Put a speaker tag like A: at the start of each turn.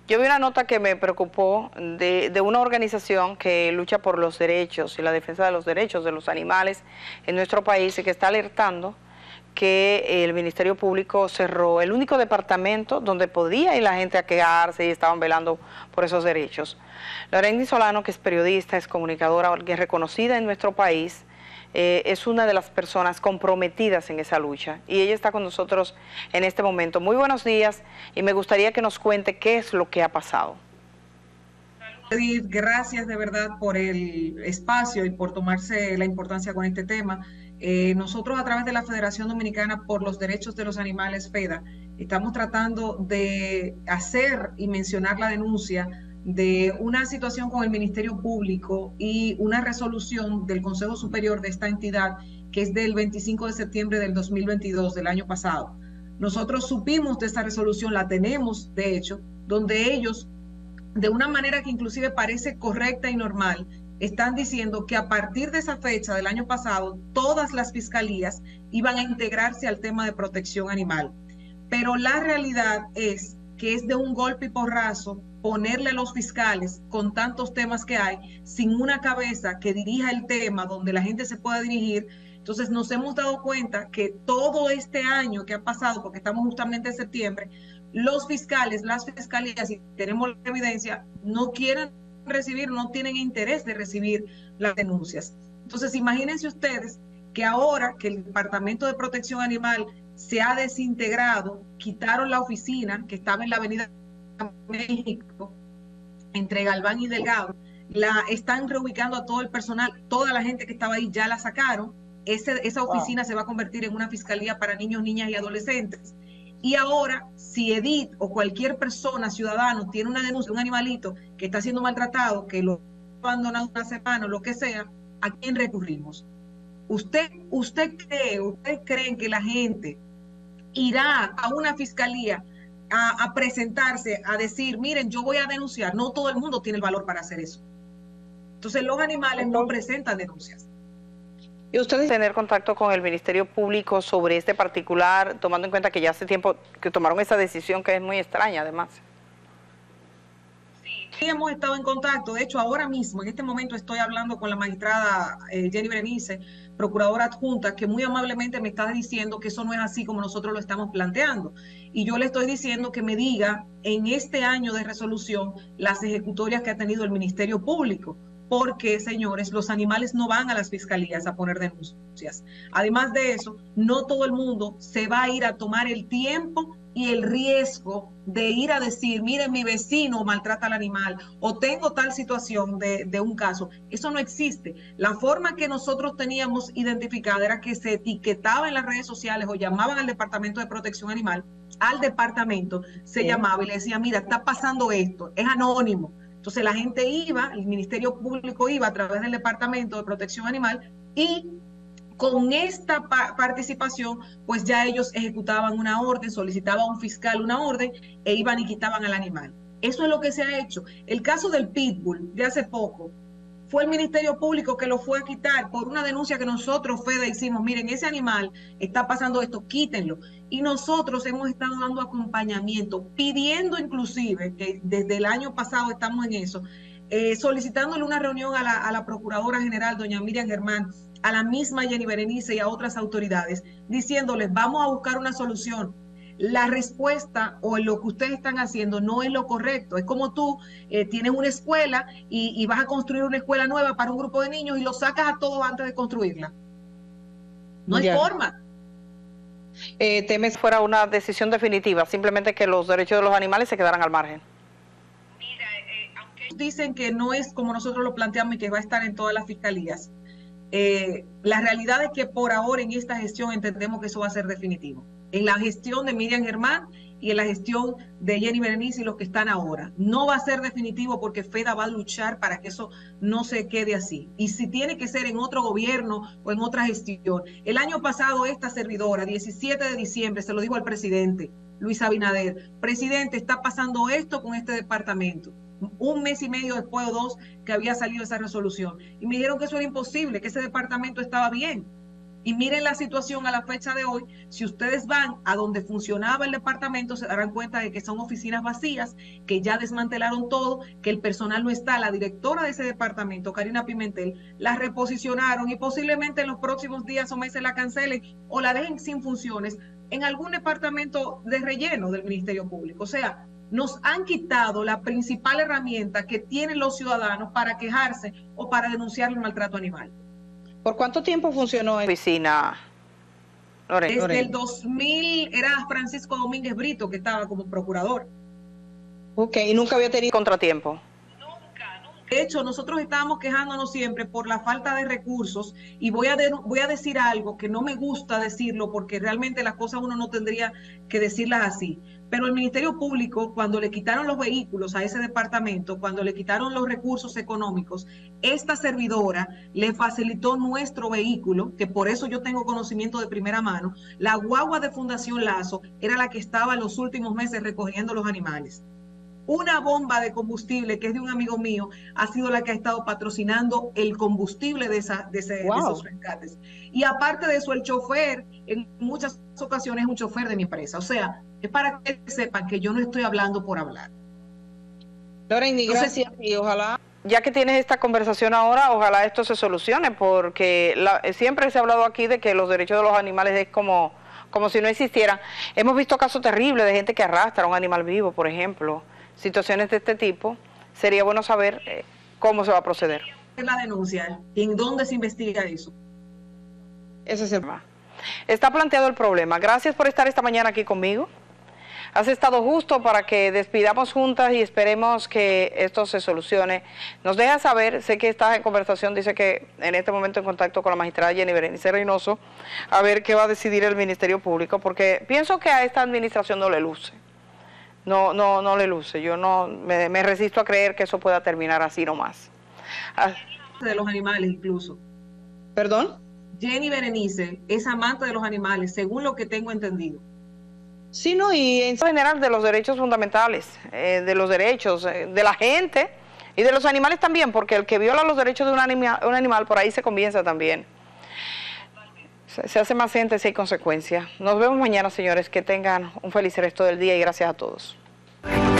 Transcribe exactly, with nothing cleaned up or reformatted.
A: Yo vi una nota que me preocupó de, de una organización que lucha por los derechos y la defensa de los derechos de los animales en nuestro país y que está alertando que el Ministerio Público cerró el único departamento donde podía ir la gente a quejarse y estaban velando por esos derechos. Loreny Solano, que es periodista, es comunicadora, que es reconocida en nuestro país, eh, es una de las personas comprometidas en esa lucha y ella está con nosotros en este momento. Muy buenos días y me gustaría que nos cuente qué es lo que ha pasado.
B: Edith, gracias de verdad por el espacio y por tomarse la importancia con este tema. Eh, nosotros a través de la Federación Dominicana por los Derechos de los Animales, FEDA, estamos tratando de hacer y mencionar la denuncia de una situación con el Ministerio Público y una resolución del Consejo Superior de esta entidad que es del veinticinco de septiembre del dos mil veintidós, del año pasado. Nosotros supimos de esa resolución, la tenemos de hecho, donde ellos, de una manera que inclusive parece correcta y normal, están diciendo que a partir de esa fecha del año pasado, todas las fiscalías iban a integrarse al tema de protección animal. Pero la realidad es que es de un golpe y porrazo ponerle a los fiscales con tantos temas que hay, sin una cabeza que dirija el tema donde la gente se pueda dirigir. Entonces nos hemos dado cuenta que todo este año que ha pasado, porque estamos justamente en septiembre, los fiscales, las fiscalías, y tenemos la evidencia, no quieren recibir, no tienen interés de recibir las denuncias. Entonces imagínense ustedes que ahora que el Departamento de Protección Animal se ha desintegrado, quitaron la oficina que estaba en la Avenida México, entre Galván y Delgado, la están reubicando a todo el personal, toda la gente que estaba ahí ya la sacaron. Ese, esa oficina wow. se va a convertir en una fiscalía para niños, niñas y adolescentes. Y ahora, si Edith o cualquier persona, ciudadano, tiene una denuncia de un animalito que está siendo maltratado, que lo ha abandonado una semana o lo que sea, ¿a quién recurrimos? ¿Usted, usted cree, ustedes creen que la gente irá a una fiscalía a, a presentarse, a decir, miren, yo voy a denunciar? No todo el mundo tiene el valor para hacer eso. Entonces los animales no presentan denuncias.
A: ¿Y ustedes tener contacto con el Ministerio Público sobre este particular, tomando en cuenta que ya hace tiempo que tomaron esa decisión que es muy extraña además?
B: Sí, hemos estado en contacto. De hecho, ahora mismo, en este momento, estoy hablando con la magistrada eh, Jenny Berenice, procuradora adjunta, que muy amablemente me está diciendo que eso no es así como nosotros lo estamos planteando. Y yo le estoy diciendo que me diga en este año de resolución las ejecutorias que ha tenido el Ministerio Público. Porque, señores, los animales no van a las fiscalías a poner denuncias. Además de eso, no todo el mundo se va a ir a tomar el tiempo y el riesgo de ir a decir, miren, mi vecino maltrata al animal o tengo tal situación de, de un caso. Eso no existe. La forma que nosotros teníamos identificada era que se etiquetaba en las redes sociales o llamaban al Departamento de Protección Animal, al departamento se sí. llamaba y le decía, mira, está pasando esto, es anónimo. Entonces la gente iba, el Ministerio Público iba a través del Departamento de Protección Animal y con esta pa participación, pues ya ellos ejecutaban una orden, solicitaba a un fiscal una orden e iban y quitaban al animal. Eso es lo que se ha hecho. El caso del Pitbull de hace poco, fue el Ministerio Público que lo fue a quitar por una denuncia que nosotros, FEDA, hicimos. Miren, ese animal está pasando esto, quítenlo. Y nosotros hemos estado dando acompañamiento, pidiendo inclusive, que desde el año pasado estamos en eso, eh, solicitándole una reunión a la, a la Procuradora General, doña Miriam Germán, a la misma Jenny Berenice y a otras autoridades, diciéndoles, vamos a buscar una solución. La respuesta o lo que ustedes están haciendo no es lo correcto. Es como tú eh, tienes una escuela y, y vas a construir una escuela nueva para un grupo de niños y los sacas a todos antes de construirla. No hay forma.
A: Eh, ¿Temes fuera una decisión definitiva, simplemente que los derechos de los animales se quedaran al margen?
B: Mira, eh, aunque dicen que no es como nosotros lo planteamos y que va a estar en todas las fiscalías, eh, la realidad es que por ahora en esta gestión entendemos que eso va a ser definitivo. En la gestión de Miriam Germán y en la gestión de Jenny Berenice y los que están ahora. No va a ser definitivo porque FEDA va a luchar para que eso no se quede así. Y si tiene que ser en otro gobierno o en otra gestión. El año pasado esta servidora, diecisiete de diciembre, se lo dijo al presidente, Luis Abinader, presidente, está pasando esto con este departamento. Un mes y medio después o dos que había salido esa resolución. Y me dijeron que eso era imposible, que ese departamento estaba bien. Y miren la situación a la fecha de hoy. Si ustedes van a donde funcionaba el departamento, se darán cuenta de que son oficinas vacías, que ya desmantelaron todo, que el personal no está. La directora de ese departamento, Karina Pimentel, la reposicionaron y posiblemente en los próximos días o meses la cancelen o la dejen sin funciones en algún departamento de relleno del Ministerio Público. O sea, nos han quitado la principal herramienta que tienen los ciudadanos para quejarse o para denunciar el maltrato animal.
A: ¿Por cuánto tiempo funcionó en oficina?
B: Lore, Desde Lore. el dos mil era Francisco Domínguez Brito que estaba como procurador.
A: Ok, y nunca había tenido contratiempo.
B: De hecho, nosotros estábamos quejándonos siempre por la falta de recursos y voy a, de, voy a decir algo que no me gusta decirlo porque realmente las cosas uno no tendría que decirlas así. Pero el Ministerio Público, cuando le quitaron los vehículos a ese departamento, cuando le quitaron los recursos económicos, esta servidora le facilitó nuestro vehículo, que por eso yo tengo conocimiento de primera mano. La guagua de Fundación Lazo era la que estaba en los últimos meses recogiendo los animales. Una bomba de combustible, que es de un amigo mío, ha sido la que ha estado patrocinando el combustible de, esa, de, ese, wow. de esos rescates. Y aparte de eso, el chofer, en muchas ocasiones, es un chofer de mi empresa. O sea, es para que sepan que yo no estoy hablando por hablar.
A: Lorena, gracias. Y ojalá, ya que tienes esta conversación ahora, ojalá esto se solucione, porque la, siempre se ha hablado aquí de que los derechos de los animales es como, como si no existieran. Hemos visto casos terribles de gente que arrastra a un animal vivo, por ejemplo. Situaciones de este tipo, sería bueno saber eh, cómo se va a proceder.
B: La denuncia, ¿en dónde se investiga eso?
A: Ese es el problema. Está planteado el problema. Gracias por estar esta mañana aquí conmigo. Has estado justo para que despidamos juntas y esperemos que esto se solucione. Nos deja saber, sé que estás en conversación, dice que en este momento en contacto con la magistrada Jenny Berenice Reynoso, a ver qué va a decidir el Ministerio Público, porque pienso que a esta administración no le luce. No, no, no le luce. Yo no me, me resisto a creer que eso pueda terminar así nomás. Ah.
B: De los animales incluso.
A: ¿Perdón?
B: Jenny Berenice es amante de los animales, según lo que tengo entendido.
A: Sí, no, y en general de los derechos fundamentales, eh, de los derechos eh, de la gente y de los animales también, porque el que viola los derechos de un, anima, un animal por ahí se comienza también. Se, se hace más gente si hay consecuencias. Nos vemos mañana, señores. Que tengan un feliz resto del día y gracias a todos.